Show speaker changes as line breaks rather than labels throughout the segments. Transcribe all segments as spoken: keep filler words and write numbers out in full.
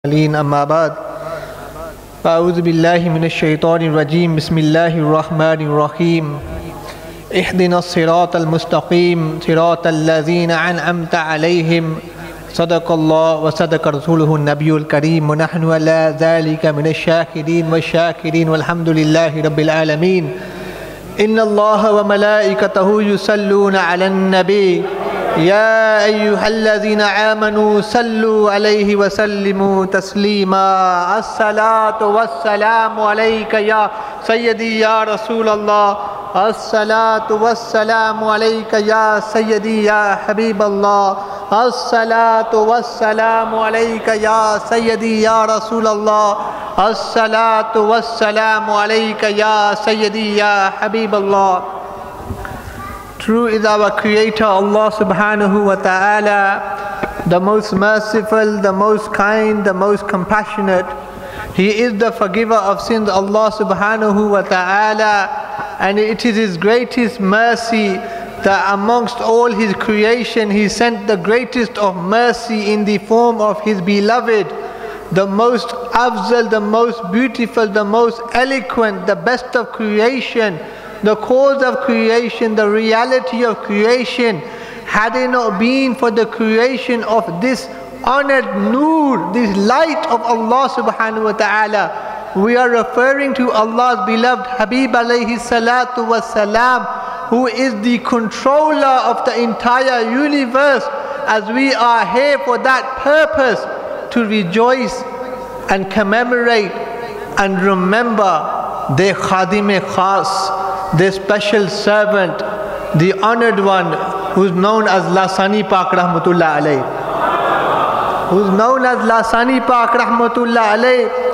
أما بعد أعوذ بالله من الشيطان الرجيم بسم الله الرحمن الرحيم اهدنا الصراط المستقيم صراط الذين أنعمت عليهم صدق الله وصدق رسوله النبي الكريم ونحن على ذلك من الشاهدين والشاكرين والحمد لله رب العالمين إن الله وملائكته يصلون على النبي يا أيها الذين آمنوا صلوا عليه وسلموا تسليما الصلاة والسلام عليك يا سيدي يا رسول الله الصلاة والسلام عليك يا سيدي يا حبيب الله الصلاة والسلام عليك يا سيدي يا رسول الله الصلاة والسلام عليك يا سيدي يا حبيب الله. True is our Creator Allah subhanahu wa ta'ala, the most merciful, the most kind, the most compassionate. He is the forgiver of sins, Allah subhanahu wa ta'ala, and it is His greatest mercy that amongst all His creation He sent the greatest of mercy in the form of His beloved, the most afzal, the most beautiful, the most eloquent, the best of creation, the cause of creation, the reality of creation. Had it not been for the creation of this honored Noor, this light of Allah subhanahu wa ta'ala, we are referring to Allah's beloved Habib alayhi salatu was salam, who is the controller of the entire universe, as we are here for that purpose, to rejoice and commemorate and remember their Khadim-e Khas, their special servant, the honored one, who's known as Lasani Pak Rahmatullah alayh. Who's known as Lasani Pak Rahmatullah alayh.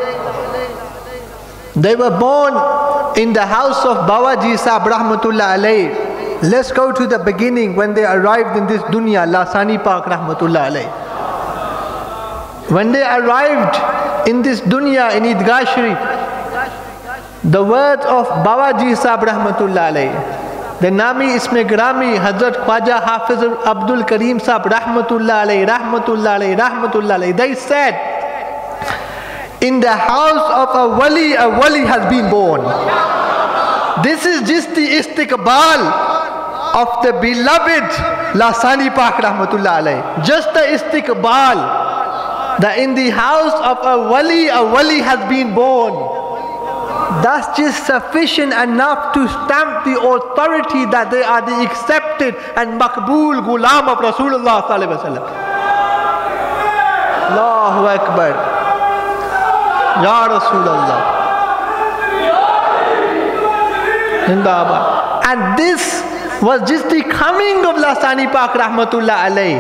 They were born in the house of Bawaji Sahib Rahmatullah alayh. Let's go to the beginning when they arrived in this dunya, Lasani Pak Rahmatullah alayh. When they arrived in this dunya in Idgah Sharif, the words of Bawaji Sahib Rahmatullah alayhi, the Nami Isme Grami Hazrat Khwaja Hafiz Abdul Karim Sahib Rahmatullah alayhi, Rahmatullah alayhi, Rahmatullah alayhi, they said, in the house of a wali, a wali has been born. This is just the istiqbal of the beloved Lasani Pak Rahmatullah alayhi. Just the istiqbal, that in the house of a wali, a wali has been born. That's just sufficient enough to stamp the authority that they are the accepted and maqbool ghulam of Rasulullah sallallahu alaihi wasallam. Allahu Akbar. Ya Rasulullah. Zindabad. And this was just the coming of Lasani Pak Rahmatullah alayhi.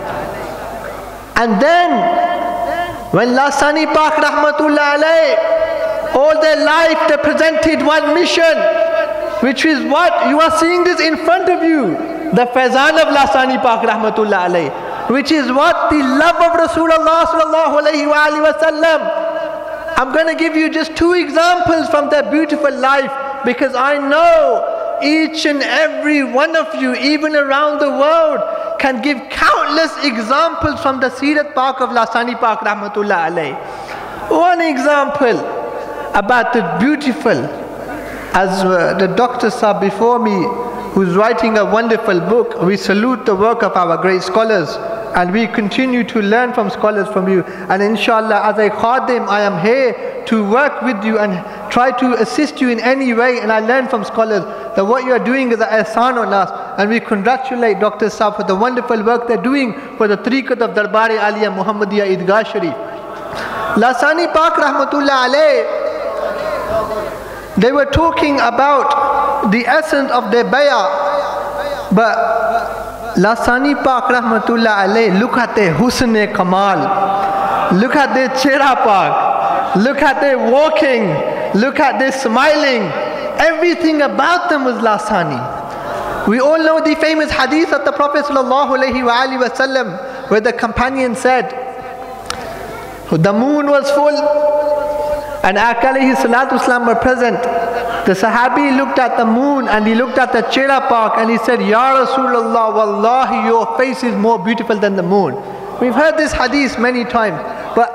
And then, when Lasani Pak Rahmatullah alayhi, all their life they presented one mission, which is what you are seeing this in front of you, the Faizan of Lasani Pak Rahmatullah alayhi, which is what the love of Rasulullah sallallahu alayhi wa alihi wa sallam. I'm going to give you just two examples from their beautiful life, because I know each and every one of you, even around the world, can give countless examples from the Seerat Pak of Lasani Pak Rahmatullah alayhi. One example about the beautiful, as uh, the doctor said before me, who's writing a wonderful book, we salute the work of our great scholars, and we continue to learn from scholars from you. And inshallah, as a khadim, I am here to work with you and try to assist you in any way, and I learn from scholars that what you are doing is an ihsan on us, and we congratulate Doctor Saab for the wonderful work they're doing for the Tariqat of Darbar-e Aliyah Muhammadiyya Idgah Sharif. Lasani Pak Rahmatullah alayh, they were talking about the essence of their bay'ah, but Lasani Pak Rahmatullah alayh, look at their husn-e kamal, look at their chehra pak, look at their walking, look at their smiling, everything about them was Lasani. We all know the famous hadith of the Prophet sallallahu alayhi wa alihi wa sallam, where the companion said, the moon was full, and Aka alayhi salatu wasalam were present. The Sahabi looked at the moon and he looked at the chehra pak and he said, Ya Rasulullah, wallahi your face is more beautiful than the moon. We've heard this hadith many times, but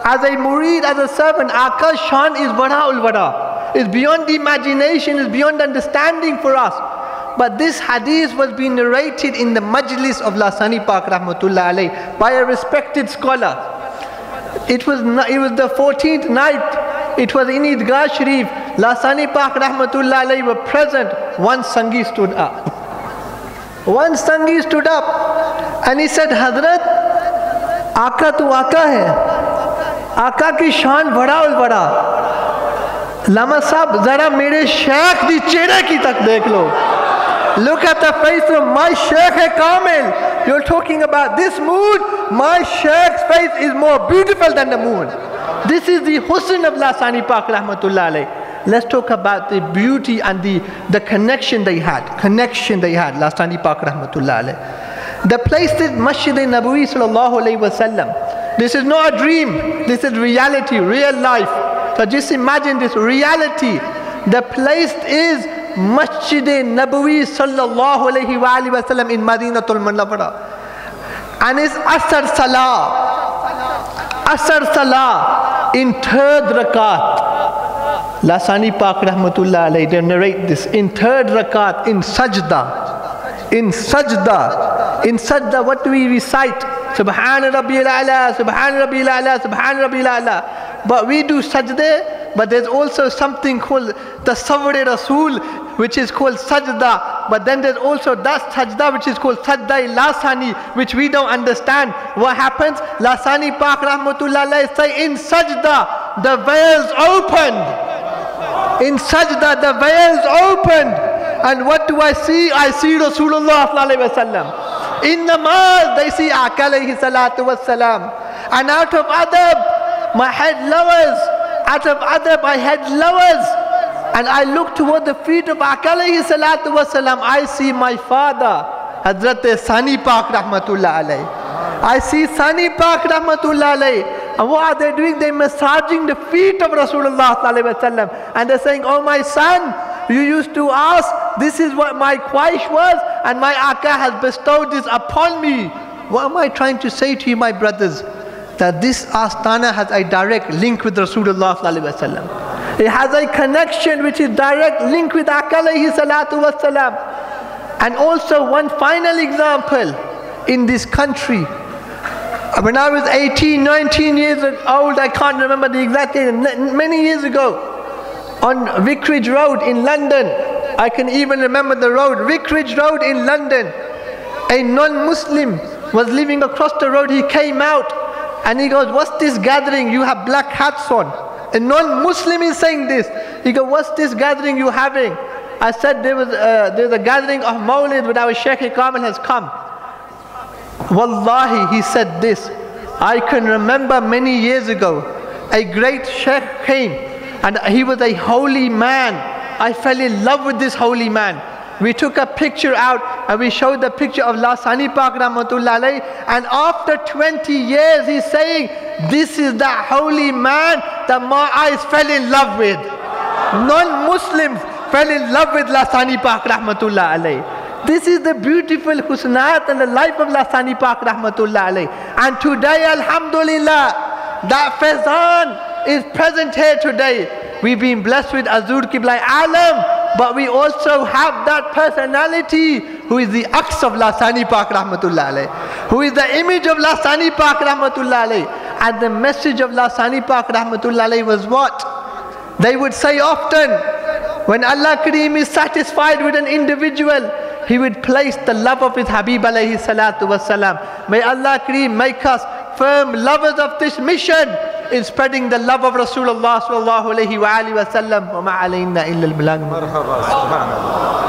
As a murid, as a servant, Aqa's shan is vada ul vada. It's beyond imagination, it's beyond understanding for us. But this hadith was being narrated in the majlis of Lasani Pak Rahmatullah alayh by a respected scholar. It was, it was the fourteenth night. It was in Idgah Sharif. Lasani Pak Rahmatullah alayh were present. One Sangi stood up. One Sangi stood up and he said, Hazrat, Aqa tu Aqa hai. Aqa ki shan bada ul bada. Lama sahab, zara mere shaykh di chehre ki tak dekh lo. Look at the face of my Shaykh Kamil. You're talking about this moon. My Shaykh's face is more beautiful than the moon. This is the husn of Lasani Pak Rahmatullah alayh. Let's talk about the beauty and the, the connection they had. Connection they had, Lasani Pak Rahmatullah alayh. The place is Masjid Nabawi sallallahu alayhi wa sallam. This is not a dream. This is reality, real life. So just imagine this reality. The place is Masjid Nabawi sallallahu alayhi wa alihi wa sallam in Madinatul Munawwara. And it's Asr Salah. Asr Salah in third rakat. Lasani Pak Rahmatullah alayhi, they narrate this. In third rakat, in sajda. In sajda. In sajda, what do we recite? Subhan Rabbil A'la, Subhan Rabbil A'la, Subhan Rabbil A'la. But we do sajda, but there's also something called Tasawwur Rasul, which is called sajda. But then there's also that sajda which is called sajda lasani, which we don't understand. What happens? Lasani Pak Rahmatullah alayhi say, in sajda the veils opened. In sajda the veils opened. And what do I see? I see Rasulullah sallallahu alayhi wa sallam. In namaz they see Aqa alayhi salatu was salam. And out of adab my head lowers. Out of adab my head lowers. And I look toward the feet of Aqa alayhi salatu wa salam. I see my father, Hazrat Sani Pak Rahmatullah alayhi. I see Sani Pak Rahmatullah alayhi. And what are they doing? They're massaging the feet of Rasulullah sallallahu alayhi wa sallam. And they're saying, oh my son, you used to ask, this is what my khwaish was, and my Aqa has bestowed this upon me. What am I trying to say to you, my brothers? That this Astana has a direct link with Rasulullah sallallahu alayhi wa sallam. It has a connection which is direct link with Aqa alayhi salatu was salam. And also one final example in this country. When I was eighteen, nineteen years old, I can't remember the exact date, many years ago, on Vicarage Road in London. I can even remember the road, Vicarage Road in London. A non-Muslim was living across the road. He came out and he goes, what's this gathering? You have black hats on. A non-Muslim is saying this. He goes, what's this gathering you having? I said, there was a, there's a gathering of Mawlid when our Shaykh Kamil has come. Wallahi, he said this. I can remember many years ago, a great Shaykh came and he was a holy man. I fell in love with this holy man. We took a picture out and we showed the picture of Lasani Pak Rahmatullah alayhi. And after twenty years, he's saying, this is the holy man that my eyes fell in love with. Non-Muslims fell in love with Lasani Pak Rahmatullah alayhi. This is the beautiful husnat and the life of Lasani Pak Rahmatullah alayhi. And today, alhamdulillah, that Faizan is present here today. We've been blessed with Azur Qibla Alam, but we also have that personality who is the aks of Lasani Pak Rahmatullah alayhi, who is the image of Lasani Pak Rahmatullah alayhi. And the message of Lasani Pak Rahmatullah alayhi was what? They would say often, when Allah Kareem is satisfied with an individual, He would place the love of His Habib alayhi salatu wassalam. May Allah Kareem make us firm lovers of this mission in spreading the love of Rasulullah sallallahu alayhi wa alihi wa sallam. Wa ma alayna illa al-balag.